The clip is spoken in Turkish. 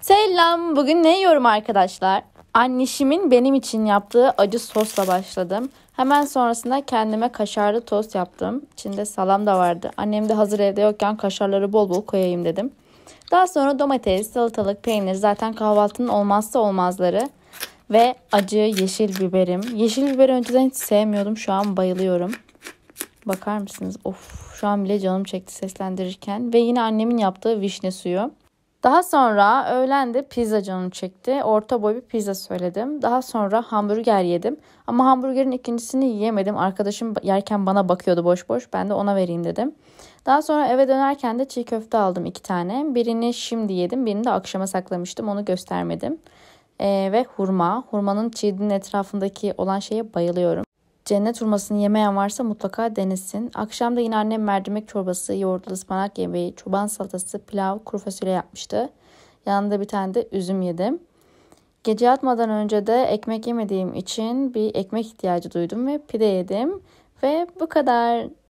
Selam, bugün ne yiyorum arkadaşlar? Anneşimin benim için yaptığı acı sosla başladım. Hemen sonrasında kendime kaşarlı tost yaptım. İçinde salam da vardı. Annem de hazır evde yokken kaşarları bol bol koyayım dedim. Daha sonra domates, salatalık, peynir zaten kahvaltının olmazsa olmazları. Ve acı yeşil biberim. Yeşil biberi önceden hiç sevmiyordum. Şu an bayılıyorum. Bakar mısınız? Of, şu an bile canım çekti seslendirirken. Ve yine annemin yaptığı vişne suyu. Daha sonra öğlen de pizza canım çekti. Orta boy bir pizza söyledim. Daha sonra hamburger yedim. Ama hamburgerin ikincisini yiyemedim. Arkadaşım yerken bana bakıyordu boş boş. Ben de ona vereyim dedim. Daha sonra eve dönerken de çiğ köfte aldım 2 tane. Birini şimdi yedim. Birini de akşama saklamıştım. Onu göstermedim. Ve hurma. Hurmanın çiğdinin etrafındaki olan şeye bayılıyorum. Cennet hurmasını yemeyen varsa mutlaka denesin. Akşam da yine annem mercimek çorbası, yoğurtlu ıspanak yemeği, çoban salatası, pilav, kuru fasulye yapmıştı. Yanında bir tane de üzüm yedim. Gece yatmadan önce de ekmek yemediğim için bir ekmek ihtiyacı duydum ve pide yedim. Ve bu kadar.